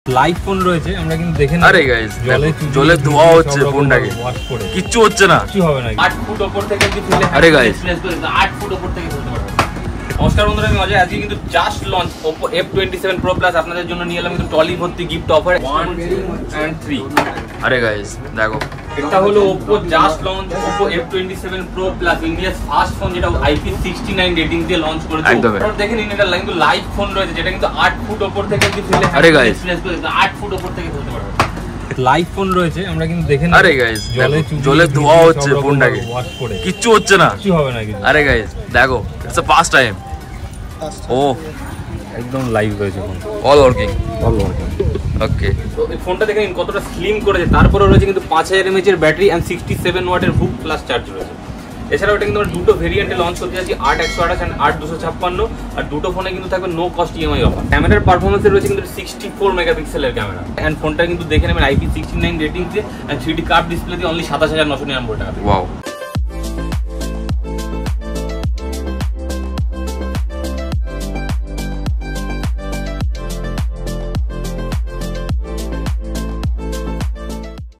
Live phone রয়েছে, আমরা কিন্তু দেখে নেব। আরে গাইস জলে ধোয়া হচ্ছে ফোনটাকে, কিচ্ছু হচ্ছে না, কিছু হবে না। 8 ফুট উপর থেকে কি ফেলে, আরে গাইস 8 ফুট উপর থেকে ফেলতে পারবে। নমস্কার বন্ধুরা, আমি অজয়। আজকে কিন্তু just launch Oppo F27 Pro Plus আপনাদের জন্য নিয়ে এলাম কিন্তু টলি ভর্তি গিফট অফার 1 and 3। আরে গাইস দেখো, এটা হলো Oppo just launch Oppo F27 Pro Plus, India's first phone, যেটা IP69 রেটিং দিয়ে লঞ্চ করেছে। আপনারা দেখে নিন, এটা কিন্তু লাইভ ফোন রয়েছে, যেটা কিন্তু 8 ফুট উপর থেকে কি ফেলে, আরে গাইস 8 ফুট উপর থেকে ফেলতে পারবে। লাইভ ফোন রয়েছে, আমরা কিন্তু দেখে নেব। আরে গাইস জলে ধোয়া হচ্ছে ফোনটাকে, কিচ্ছু হচ্ছে না, কিছু হবে না কিছু। আরে গাইস দেখো, ইটস আ ফার্স্ট টাইম। ও একদম লাইভ রয়েছে ফোন, অল ওয়ার্কিং। ওকে, তো এই ফোনটা দেখে নিন কতটা স্লিম করেছে। তারপরে রয়েছে কিন্তু 5000 mAh এর ব্যাটারি এন্ড 67 ওয়াটের হুক প্লাস চার্জ রয়েছে। এছাড়াও এটা কিন্তু আমরা দুটো ভেরিয়েন্টে লঞ্চ করতে যাচ্ছি, 8128 এন্ড 8256, আর দুটো ফোনে কিন্তু থাকবে নো কস্ট ইএমআই অফার। ক্যামেরার পারফরম্যান্সে রয়েছে কিন্তু 64 মেগাপিক্সেলের ক্যামেরা, এন্ড ফোনটা কিন্তু দেখে নেবেন IP69 রেটিং দিয়ে এন্ড 3D কার্ভ ডিসপ্লে দিয়ে অনলি 27999 টাকা। ওয়াও।